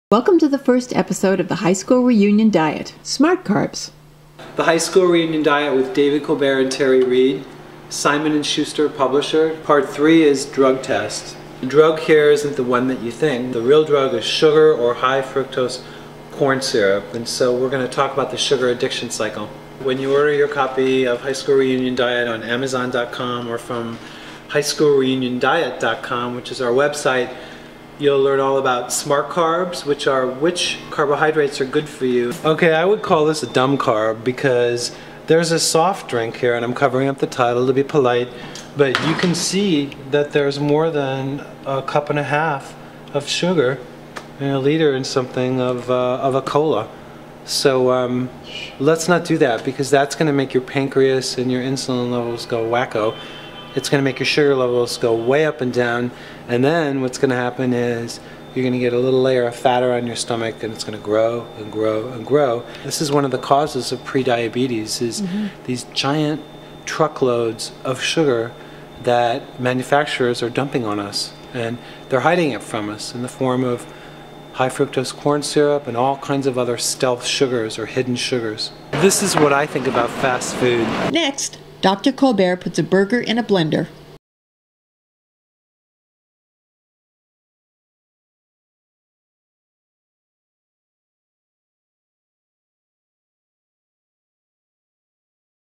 Welcome to the first episode of the High School Reunion Diet, Smart Carbs. The High School Reunion Diet with David Colbert and Terry Reed, Simon & Schuster publisher. Part 3 is drug test. The drug here isn't the one that you think. The real drug is sugar or high fructose corn syrup, and so we're going to talk about the sugar addiction cycle. When you order your copy of High School Reunion Diet on Amazon.com or from highschoolreuniondiet.com, which is our website, you'll learn all about smart carbs, which are which carbohydrates are good for you. Okay, I would call this a dumb carb because there's a soft drink here, and I'm covering up the title to be polite, but you can see that there's more than a cup and a half of sugar and a liter and something of a cola. So let's not do that, because that's going to make your pancreas and your insulin levels go wacko. It's going to make your sugar levels go way up and down, and then what's going to happen is you're going to get a little layer of fat around your stomach, and it's going to grow and grow and grow. This is one of the causes of prediabetes, is these giant truckloads of sugar that manufacturers are dumping on us, and they're hiding it from us in the form of high fructose corn syrup and all kinds of other stealth sugars or hidden sugars. This is what I think about fast food. Next, Dr. Colbert puts a burger in a blender.